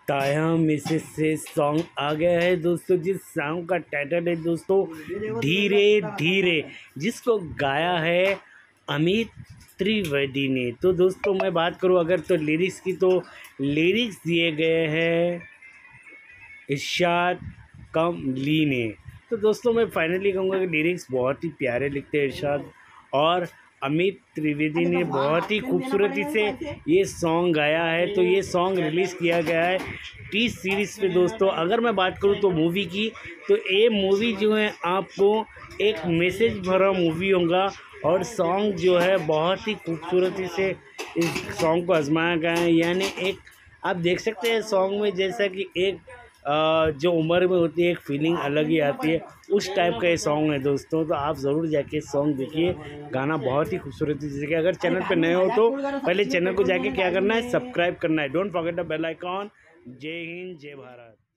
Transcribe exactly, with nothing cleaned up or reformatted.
ताया मिसेस से सॉन्ग आ गया है दोस्तों, जिस सॉन्ग का टाइटल है दोस्तों धीरे धीरे, जिसको गाया है अमित त्रिवेदी ने। तो दोस्तों मैं बात करूं अगर तो लिरिक्स की, तो लिरिक्स दिए गए हैं इरशाद कमली ने। तो दोस्तों मैं फाइनली कहूँगा कि लिरिक्स बहुत ही प्यारे लिखते हैं इरशाद, और अमित त्रिवेदी ने बहुत ही खूबसूरती से ये सॉन्ग गाया है। तो ये सॉन्ग रिलीज़ किया गया है टी सीरीज़ पे दोस्तों। अगर मैं बात करूँ तो मूवी की, तो ये मूवी जो है आपको एक मैसेज भरा मूवी होगा, और सॉन्ग जो है बहुत ही खूबसूरती से इस सॉन्ग को आजमाया गया है। यानी एक आप देख सकते हैं सॉन्ग में जैसा कि एक आ, जो उम्र में होती है एक फीलिंग अलग ही आती है, उस टाइप का ये सॉन्ग है दोस्तों। तो आप ज़रूर जाके सॉन्ग देखिए, गाना बहुत ही खूबसूरत है। जैसे कि अगर चैनल पे नए हो तो पहले चैनल को जाके क्या करना है, सब्सक्राइब करना है। Don't forget the bell icon. जय हिंद, जय भारत।